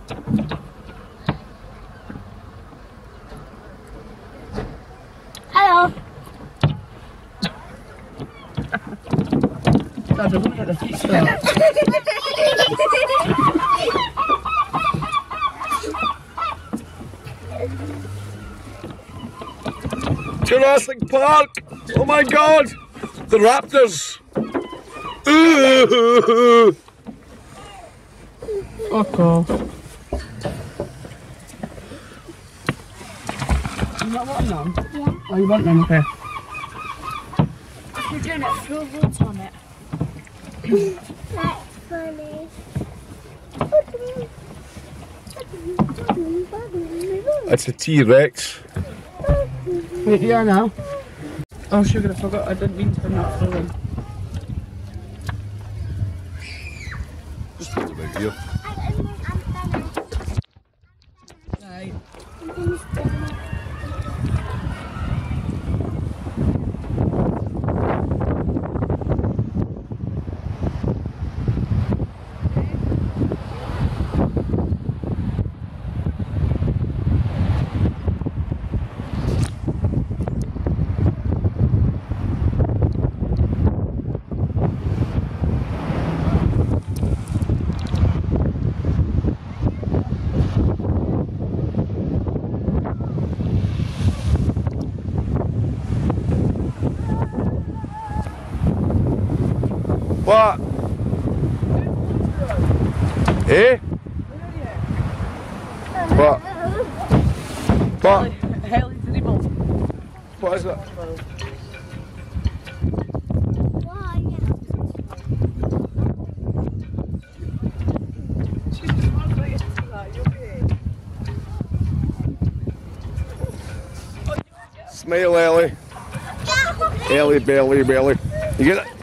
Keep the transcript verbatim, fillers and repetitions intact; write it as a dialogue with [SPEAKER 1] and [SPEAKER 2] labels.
[SPEAKER 1] Hello.
[SPEAKER 2] Dad, look at the fish there.
[SPEAKER 3] Jurassic Park! Oh my god! The raptors! Ooh.
[SPEAKER 2] Fuck off. You not wanting them?
[SPEAKER 1] Yeah.
[SPEAKER 2] Oh, you want them? Okay.
[SPEAKER 1] We're doing it, throw roots on it. That's funny.
[SPEAKER 3] It's a T-Rex.
[SPEAKER 2] Wait, yeah, now. Oh, sugar, I forgot. I didn't mean to bring that through them.
[SPEAKER 3] Just put them out here.
[SPEAKER 2] Right.
[SPEAKER 3] What? Eh? What? What?
[SPEAKER 2] Haley's animal.
[SPEAKER 3] What is that? Smile, Ellie. Ellie, belly, belly. You get it?